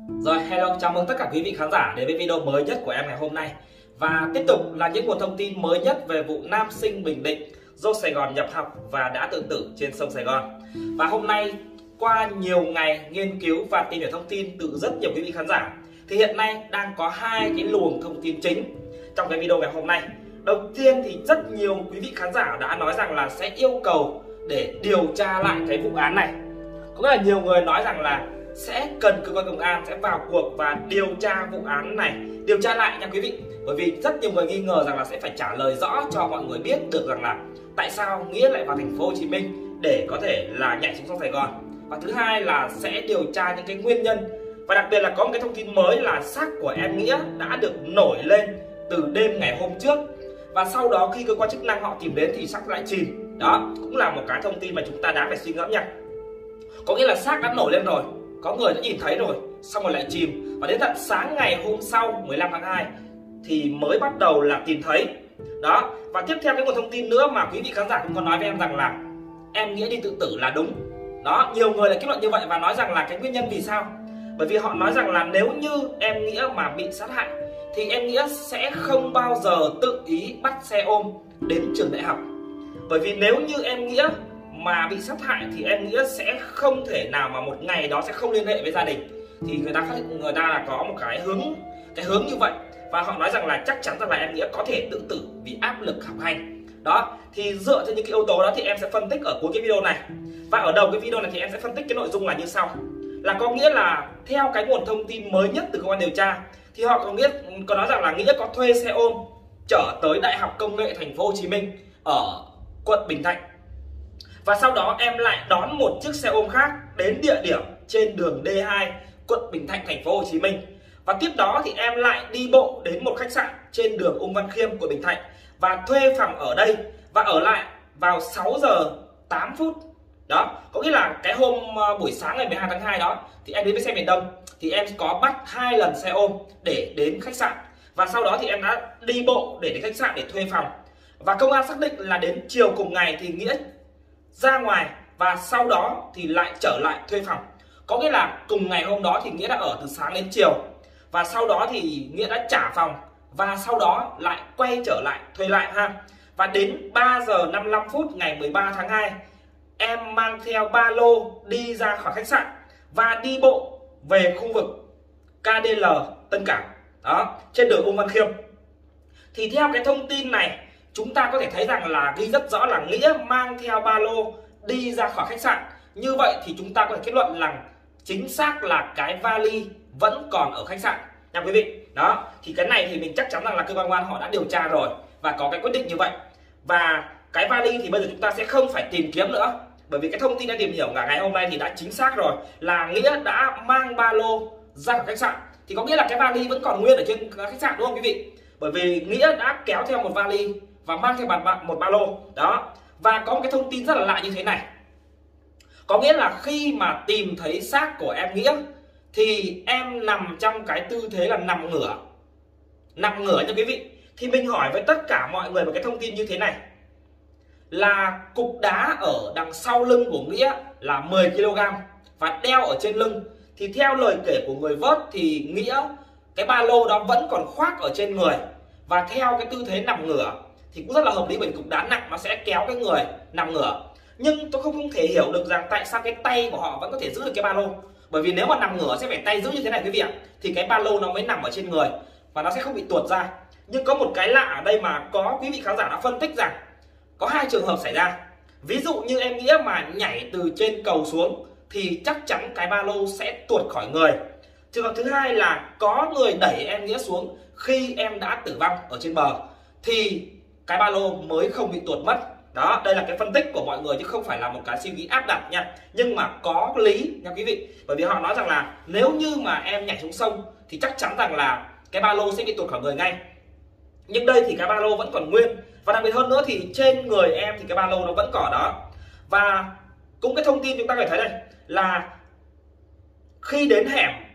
Rồi, hello, chào mừng tất cả quý vị khán giả đến với video mới nhất của em ngày hôm nay. Và tiếp tục là những nguồn thông tin mới nhất về vụ nam sinh Bình Định vô Sài Gòn nhập học và đã tự tử trên sông Sài Gòn. Và hôm nay, qua nhiều ngày nghiên cứu và tìm hiểu thông tin từ rất nhiều quý vị khán giả, thì hiện nay đang có hai cái luồng thông tin chính trong cái video ngày hôm nay. Đầu tiên thì rất nhiều quý vị khán giả đã nói rằng là sẽ yêu cầu để điều tra lại cái vụ án này. Có nghĩa là nhiều người nói rằng là sẽ cần cơ quan công an sẽ vào cuộc và điều tra vụ án này, điều tra lại nha quý vị. Bởi vì rất nhiều người nghi ngờ rằng là sẽ phải trả lời rõ cho mọi người biết được rằng là tại sao Nghĩa lại vào thành phố Hồ Chí Minh để có thể là nhảy xuống sông Sài Gòn. Và thứ hai là sẽ điều tra những cái nguyên nhân. Và đặc biệt là có một cái thông tin mới là xác của em Nghĩa đã được nổi lên từ đêm ngày hôm trước. Và sau đó khi cơ quan chức năng họ tìm đến thì xác lại chìm. Đó cũng là một cái thông tin mà chúng ta đã phải suy ngẫm nha. Có nghĩa là xác đã nổi lên rồi, có người đã nhìn thấy rồi, xong rồi lại chìm. Và đến tận sáng ngày hôm sau 15 tháng 2 thì mới bắt đầu là tìm thấy. Đó, và tiếp theo cái nguồn thông tin nữa mà quý vị khán giả cũng có nói với em rằng là em Nghĩa đi tự tử là đúng. Đó, nhiều người lại kết luận như vậy và nói rằng là cái nguyên nhân vì sao? Bởi vì họ nói rằng là nếu như em Nghĩa mà bị sát hại thì em Nghĩa sẽ không bao giờ tự ý bắt xe ôm đến trường đại học. Bởi vì nếu như em Nghĩa mà bị sát hại thì em Nghĩa sẽ không thể nào mà một ngày đó sẽ không liên hệ với gia đình. Thì người ta phát hiện người ta là có một cái hướng như vậy. Và họ nói rằng là chắc chắn rằng là em Nghĩa có thể tự tử vì áp lực học hành. Đó, thì dựa trên những cái yếu tố đó thì em sẽ phân tích ở cuối cái video này. Và ở đầu cái video này thì em sẽ phân tích cái nội dung là như sau. Là có nghĩa là theo cái nguồn thông tin mới nhất từ cơ quan điều tra thì họ có nói rằng là Nghĩa có thuê xe ôm chở tới Đại học Công nghệ Thành phố Hồ Chí Minh ở quận Bình Thạnh. Và sau đó em lại đón một chiếc xe ôm khác đến địa điểm trên đường D2 quận Bình Thạnh Thành phố Hồ Chí Minh. Và tiếp đó thì em lại đi bộ đến một khách sạn trên đường Ung Văn Khiêm của Bình Thạnh và thuê phòng ở đây và ở lại vào 6 giờ 8 phút. Đó, có nghĩa là cái hôm buổi sáng ngày 12 tháng 2 đó thì em đến với xe miền Đông thì em có bắt 2 lần xe ôm để đến khách sạn. Và sau đó thì em đã đi bộ để đến khách sạn để thuê phòng. Và công an xác định là đến chiều cùng ngày thì Nghĩa ra ngoài và sau đó thì lại trở lại thuê phòng. Có nghĩa là cùng ngày hôm đó thì Nghĩa đã ở từ sáng đến chiều. Và sau đó thì Nghĩa đã trả phòng và sau đó lại quay trở lại thuê lại ha. Và đến 3 giờ 55 phút ngày 13 tháng 2 em mang theo ba lô đi ra khỏi khách sạn và đi bộ về khu vực KDL Tân Cảng. Đó, trên đường Ung Văn Khiêm. Thì theo cái thông tin này chúng ta có thể thấy rằng là ghi rất rõ là Nghĩa mang theo ba lô đi ra khỏi khách sạn. Như vậy thì chúng ta có thể kết luận rằng chính xác là cái vali vẫn còn ở khách sạn nha quý vị. Đó, thì cái này thì mình chắc chắn rằng là cơ quan công an họ đã điều tra rồi và có cái quyết định như vậy. Và cái vali thì bây giờ chúng ta sẽ không phải tìm kiếm nữa. Bởi vì cái thông tin đã tìm hiểu cả ngày hôm nay thì đã chính xác rồi là Nghĩa đã mang ba lô ra khỏi khách sạn. Thì có nghĩa là cái vali vẫn còn nguyên ở trên khách sạn đúng không quý vị? Bởi vì Nghĩa đã kéo theo một vali và mang theo một ba lô. Đó. Và có một cái thông tin rất là lạ như thế này. Có nghĩa là khi mà tìm thấy xác của em Nghĩa thì em nằm trong cái tư thế là nằm ngửa. Nằm ngửa nha quý vị. Thì mình hỏi với tất cả mọi người một cái thông tin như thế này. Là cục đá ở đằng sau lưng của Nghĩa là 10 kg và đeo ở trên lưng. Thì theo lời kể của người vớt thì Nghĩa cái ba lô đó vẫn còn khoác ở trên người. Và theo cái tư thế nằm ngửa thì cũng rất là hợp lý bởi vì cục đá nặng nó sẽ kéo cái người nằm ngửa. Nhưng tôi không thể hiểu được rằng tại sao cái tay của họ vẫn có thể giữ được cái ba lô. Bởi vì nếu mà nằm ngửa sẽ phải tay giữ như thế này quý vị ạ. Thì cái ba lô nó mới nằm ở trên người và nó sẽ không bị tuột ra. Nhưng có một cái lạ ở đây mà có quý vị khán giả đã phân tích rằng có hai trường hợp xảy ra. Ví dụ như em Nghĩa mà nhảy từ trên cầu xuống thì chắc chắn cái ba lô sẽ tuột khỏi người. Trường hợp thứ hai là có người đẩy em Nghĩa xuống khi em đã tử vong ở trên bờ thì cái ba lô mới không bị tuột mất. Đó, đây là cái phân tích của mọi người chứ không phải là một cái suy nghĩ áp đặt nha. Nhưng mà có lý nha quý vị. Bởi vì họ nói rằng là nếu như mà em nhảy xuống sông thì chắc chắn rằng là cái ba lô sẽ bị tuột khỏi người ngay. Nhưng đây thì cái ba lô vẫn còn nguyên. Và đặc biệt hơn nữa thì trên người em thì cái ba lô nó vẫn còn đó. Và cũng cái thông tin chúng ta có thể thấy đây là khi đến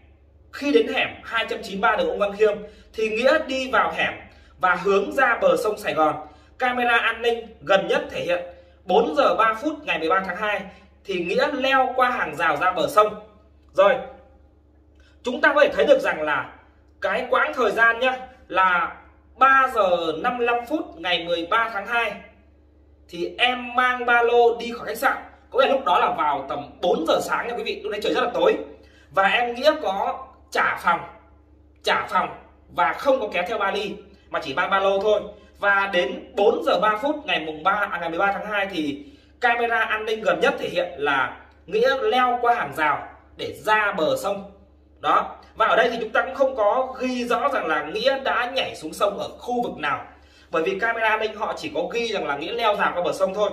hẻm 293 đường Ung Văn Khiêm thì Nghĩa đi vào hẻm và hướng ra bờ sông Sài Gòn. Camera an ninh gần nhất thể hiện 4 giờ 3 phút ngày 13 tháng 2 thì Nghĩa leo qua hàng rào ra bờ sông. Rồi, chúng ta có thể thấy được rằng là cái quãng thời gian nhá là 3 giờ 55 phút ngày 13 tháng 2 thì em mang ba lô đi khỏi khách sạn. Có nghĩa lúc đó là vào tầm 4 giờ sáng nha quý vị, lúc đấy trời rất là tối. Và em Nghĩa có trả phòng và không có kéo theo vali mà chỉ mang ba lô thôi. Và đến 4 giờ 3 phút ngày 13 tháng 2 thì camera an ninh gần nhất thể hiện là Nghĩa leo qua hàng rào để ra bờ sông. Đó. Và ở đây thì chúng ta cũng không có ghi rõ rằng là Nghĩa đã nhảy xuống sông ở khu vực nào. Bởi vì camera an ninh họ chỉ có ghi rằng là Nghĩa leo rào qua bờ sông thôi.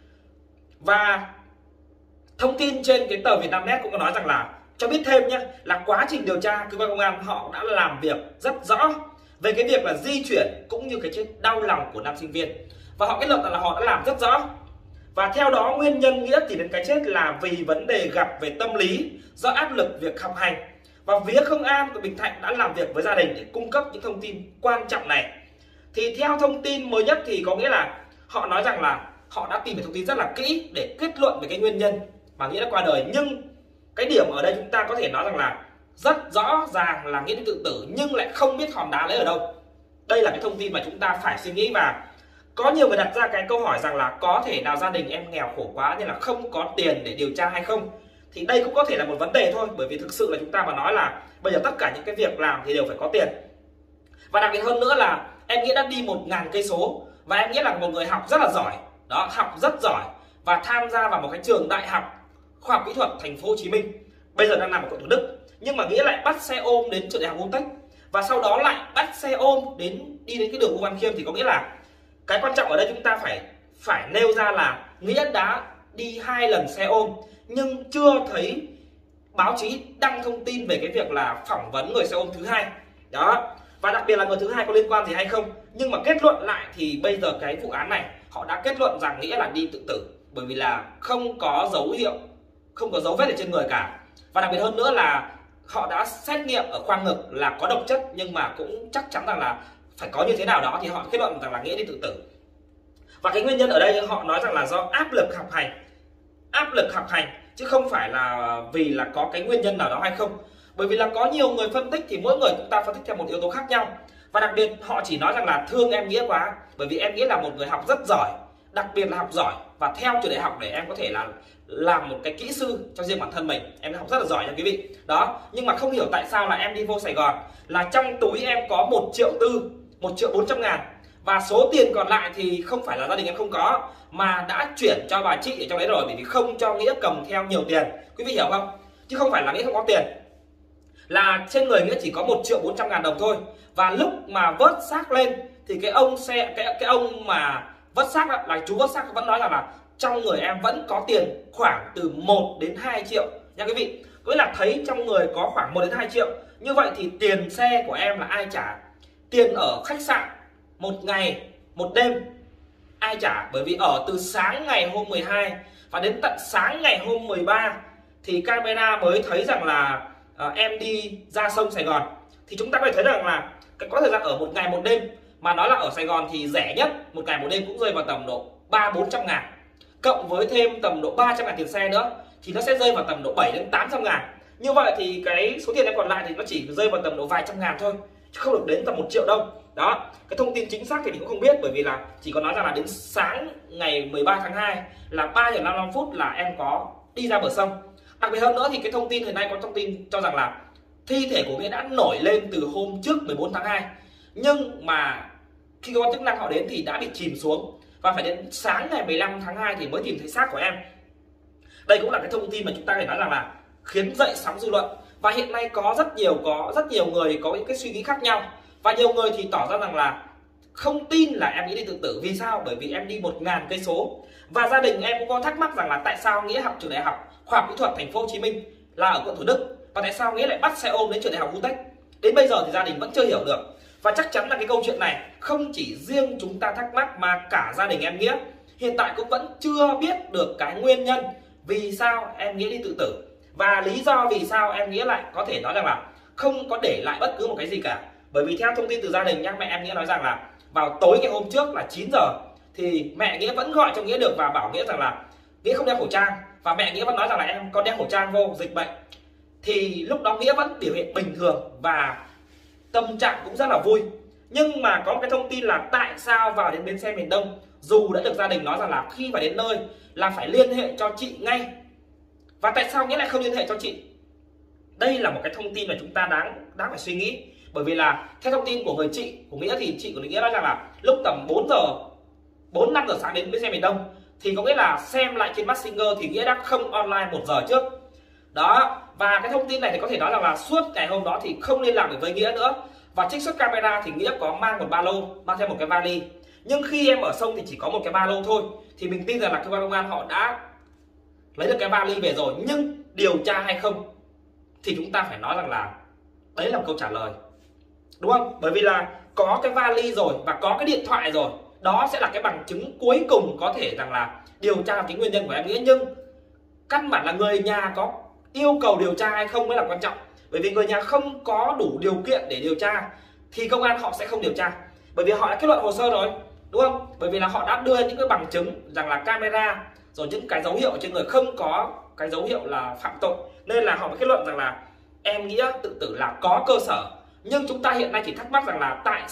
Và thông tin trên cái tờ Vietnamnet cũng có nói rằng là cho biết thêm nhé, là quá trình điều tra cơ quan công an họ đã làm việc rất rõ về cái việc là di chuyển cũng như cái chết đau lòng của nam sinh viên. Và họ kết luận là họ đã làm rất rõ. Và theo đó nguyên nhân Nghĩa tìm đến cái chết là vì vấn đề gặp về tâm lý do áp lực việc học hành. Và phía công an của Bình Thạnh đã làm việc với gia đình để cung cấp những thông tin quan trọng này. Thì theo thông tin mới nhất thì có nghĩa là họ nói rằng là họ đã tìm hiểu thông tin rất là kỹ để kết luận về cái nguyên nhân mà Nghĩa đã qua đời. Nhưng cái điểm ở đây chúng ta có thể nói rằng là rất rõ ràng là Nghĩa đi tự tử nhưng lại không biết hòn đá lấy ở đâu. Đây là cái thông tin mà chúng ta phải suy nghĩ. Và có nhiều người đặt ra cái câu hỏi rằng là có thể nào gia đình em nghèo khổ quá nên là không có tiền để điều tra hay không. Thì đây cũng có thể là một vấn đề thôi, bởi vì thực sự là chúng ta mà nói là bây giờ tất cả những cái việc làm thì đều phải có tiền. Và đặc biệt hơn nữa là em Nghĩa đã đi 1000 cây số và em Nghĩa là một người học rất là giỏi. Đó, học rất giỏi và tham gia vào một cái trường đại học khoa học kỹ thuật thành phố Hồ Chí Minh. Bây giờ đang nằm ở quận Thủ Đức. Nhưng mà Nghĩa lại bắt xe ôm đến trường đại học UTech và sau đó lại bắt xe ôm đi đến cái đường Ngô Văn Khiêm. Thì có nghĩa là cái quan trọng ở đây chúng ta phải nêu ra là Nghĩa đã đi 2 lần xe ôm nhưng chưa thấy báo chí đăng thông tin về cái việc là phỏng vấn người xe ôm thứ hai. Đó. Và đặc biệt là người thứ hai có liên quan gì hay không. Nhưng mà kết luận lại thì bây giờ cái vụ án này họ đã kết luận rằng Nghĩa là đi tự tử, bởi vì là không có dấu hiệu, không có dấu vết ở trên người cả. Và đặc biệt hơn nữa là họ đã xét nghiệm ở khoang ngực là có độc chất, nhưng mà cũng chắc chắn rằng là phải có như thế nào đó thì họ kết luận rằng là Nghĩa đi tự tử. Và cái nguyên nhân ở đây họ nói rằng là do áp lực học hành chứ không phải là vì là có cái nguyên nhân nào đó hay không. Bởi vì là có nhiều người phân tích thì mỗi người chúng ta phân tích theo một yếu tố khác nhau. Và đặc biệt họ chỉ nói rằng là thương em Nghĩa quá, bởi vì em Nghĩa là một người học rất giỏi, đặc biệt là học giỏi và theo trường đại học để em có thể là làm một cái kỹ sư cho riêng bản thân mình. Em học rất là giỏi nha quý vị. Đó, nhưng mà không hiểu tại sao là em đi vô Sài Gòn là trong túi em có 1,4 triệu, 1.400.000 và số tiền còn lại thì không phải là gia đình em không có mà đã chuyển cho bà chị ở trong đấy rồi, bởi vì không cho Nghĩa cầm theo nhiều tiền. Quý vị hiểu không? Chứ không phải là Nghĩa không có tiền, là trên người Nghĩa chỉ có 1.400.000 đồng thôi. Và lúc mà vớt xác lên thì cái ông mà vớt xác là chú vớt xác vẫn nói là trong người em vẫn có tiền khoảng từ 1 đến 2 triệu nha quý vị. Có nghĩa là thấy trong người có khoảng 1 đến 2 triệu. Như vậy thì tiền xe của em là ai trả? Tiền ở khách sạn 1 ngày 1 đêm ai trả? Bởi vì ở từ sáng ngày hôm 12 và đến tận sáng ngày hôm 13 thì camera mới thấy rằng là em đi ra sông Sài Gòn. Thì chúng ta có thể thấy rằng là có thời gian ở 1 ngày 1 đêm mà nói là ở Sài Gòn thì rẻ nhất 1 ngày 1 đêm cũng rơi vào tầm độ 300-400.000, cộng với thêm tầm độ 300.000 tiền xe nữa thì nó sẽ rơi vào tầm độ 7 đến 800.000. Như vậy thì cái số tiền em còn lại thì nó chỉ rơi vào tầm độ vài trăm ngàn thôi, chứ không được đến tầm 1 triệu đâu. Đó, cái thông tin chính xác thì mình cũng không biết, bởi vì là chỉ có nói rằng là đến sáng ngày 13 tháng 2 là 3 giờ 55 phút là em có đi ra bờ sông. Đặc biệt hơn nữa thì cái thông tin hiện nay có thông tin cho rằng là thi thể của Nghĩa đã nổi lên từ hôm trước 14 tháng 2, nhưng mà khi cơ quan chức năng họ đến thì đã bị chìm xuống và phải đến sáng ngày 15 tháng 2 thì mới tìm thấy xác của em. Đây cũng là cái thông tin mà chúng ta có thể nói rằng là khiến dậy sóng dư luận. Và hiện nay có rất nhiều người có những cái suy nghĩ khác nhau. Và nhiều người thì tỏ ra rằng là không tin là em Nghĩa đi tự tử. Vì sao? Bởi vì em đi 1000 cây số. Và gia đình em cũng có thắc mắc rằng là tại sao Nghĩa học trường đại học khoa học kỹ thuật thành phố Hồ Chí Minh là ở quận Thủ Đức và tại sao Nghĩa lại bắt xe ôm đến trường đại học UTech. Đến bây giờ thì gia đình vẫn chưa hiểu được. Và chắc chắn là cái câu chuyện này không chỉ riêng chúng ta thắc mắc mà cả gia đình em Nghĩa hiện tại cũng vẫn chưa biết được cái nguyên nhân vì sao em Nghĩa đi tự tử. Và lý do vì sao em Nghĩa lại có thể nói rằng là không có để lại bất cứ một cái gì cả. Bởi vì theo thông tin từ gia đình nhá, mẹ em Nghĩa nói rằng là vào tối ngày hôm trước là 9 giờ thì mẹ Nghĩa vẫn gọi cho Nghĩa được và bảo Nghĩa rằng là Nghĩa không đeo khẩu trang. Và mẹ Nghĩa vẫn nói rằng là em có đeo khẩu trang vô dịch bệnh. thì lúc đó Nghĩa vẫn biểu hiện bình thường và tâm trạng cũng rất là vui. Nhưng mà có một cái thông tin là tại sao vào đến bến xe miền Đông, dù đã được gia đình nói rằng là khi vào đến nơi là phải liên hệ cho chị ngay, và tại sao Nghĩa lại không liên hệ cho chị? Đây là một cái thông tin mà chúng ta đáng phải suy nghĩ. Bởi vì là theo thông tin của người chị của Nghĩa thì chị của Nghĩa nói rằng là lúc tầm 4-5 giờ sáng đến bến xe miền Đông, thì có nghĩa là xem lại trên Messenger thì Nghĩa đã không online 1 giờ trước đó. Và cái thông tin này thì có thể nói rằng là suốt ngày hôm đó thì không liên lạc được với Nghĩa nữa. Và trích xuất camera thì Nghĩa có mang một ba lô, mang theo một cái vali. Nhưng khi em ở sông thì chỉ có một cái ba lô thôi. Thì mình tin rằng là cơ quan công an họ đã lấy được cái vali về rồi. Nhưng điều tra hay không thì chúng ta phải nói rằng là đấy là một câu trả lời, đúng không? Bởi vì là có cái vali rồi và có cái điện thoại rồi, đó sẽ là cái bằng chứng cuối cùng có thể rằng là điều tra cái nguyên nhân của em Nghĩa. Nhưng căn bản là người nhà có yêu cầu điều tra hay không mới là quan trọng. Bởi vì người nhà không có đủ điều kiện để điều tra thì công an họ sẽ không điều tra, bởi vì họ đã kết luận hồ sơ rồi, đúng không? Bởi vì là họ đã đưa những cái bằng chứng rằng là camera rồi những cái dấu hiệu trên người không có cái dấu hiệu là phạm tội, nên là họ mới kết luận rằng là em Nghĩa tự tử là có cơ sở. Nhưng chúng ta hiện nay chỉ thắc mắc rằng là tại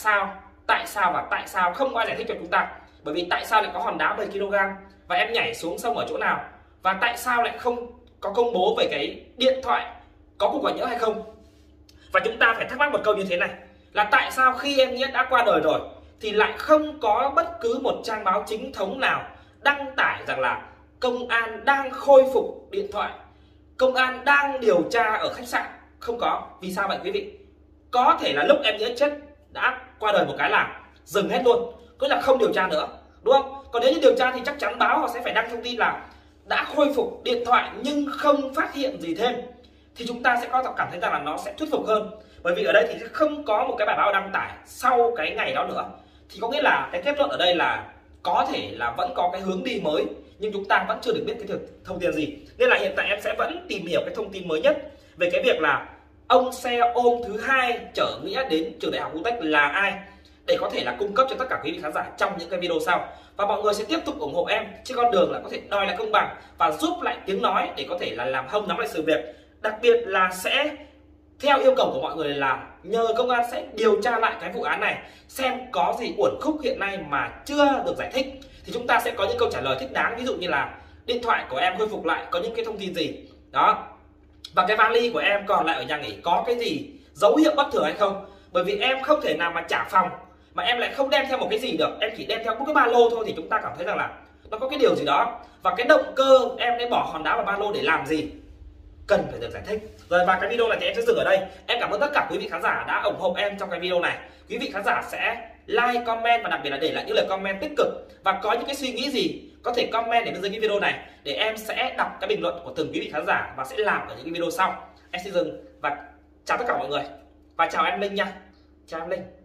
sao không ai giải thích cho chúng ta. Bởi vì tại sao lại có hòn đá 10 kg và em nhảy xuống sông ở chỗ nào, và tại sao lại không có công bố về cái điện thoại có cuộc gọi nhỡ hay không. Và chúng ta phải thắc mắc một câu như thế này, là tại sao khi em Nghĩa đã qua đời rồi thì lại không có bất cứ một trang báo chính thống nào đăng tải rằng là công an đang khôi phục điện thoại, công an đang điều tra ở khách sạn. Không có. Vì sao vậy quý vị? Có thể là lúc em Nghĩa chết đã qua đời một cái là dừng hết luôn, cứ là không điều tra nữa, đúng không? Còn nếu như điều tra thì chắc chắn báo họ sẽ phải đăng thông tin là đã khôi phục điện thoại nhưng không phát hiện gì thêm, thì chúng ta sẽ có cảm thấy rằng là nó sẽ thuyết phục hơn. Bởi vì ở đây thì sẽ không có một cái bài báo đăng tải sau cái ngày đó nữa, thì có nghĩa là cái kết luận ở đây là có thể là vẫn có cái hướng đi mới, nhưng chúng ta vẫn chưa được biết cái thông tin gì. Nên là hiện tại em sẽ vẫn tìm hiểu cái thông tin mới nhất về cái việc là ông xe ôm thứ hai chở Nghĩa đến trường đại học UTech là ai, để có thể là cung cấp cho tất cả quý vị khán giả trong những cái video sau. Và mọi người sẽ tiếp tục ủng hộ em trên con đường là có thể đòi lại công bằng và giúp lại tiếng nói để có thể là làm hông nắm lại sự việc. Đặc biệt là sẽ theo yêu cầu của mọi người là nhờ công an sẽ điều tra lại cái vụ án này, xem có gì uẩn khúc hiện nay mà chưa được giải thích, thì chúng ta sẽ có những câu trả lời thích đáng. Ví dụ như là điện thoại của em khôi phục lại có những cái thông tin gì đó, và cái vali của em còn lại ở nhà nghỉ có cái gì dấu hiệu bất thường hay không. Bởi vì em không thể nào mà trả phòng mà em lại không đem theo một cái gì được, em chỉ đem theo một cái ba lô thôi, thì chúng ta cảm thấy rằng là nó có cái điều gì đó. Và cái động cơ em để bỏ hòn đá vào ba lô để làm gì cần phải được giải thích. Rồi, và cái video này thì em sẽ dừng ở đây. Em cảm ơn tất cả quý vị khán giả đã ủng hộ em trong cái video này. Quý vị khán giả sẽ like, comment và đặc biệt là để lại những lời comment tích cực, và có những cái suy nghĩ gì có thể comment để bên dưới cái video này để em sẽ đọc cái bình luận của từng quý vị khán giả và sẽ làm ở những cái video sau. Em sẽ dừng và chào tất cả mọi người, và chào em Linh nha. Chào em Linh.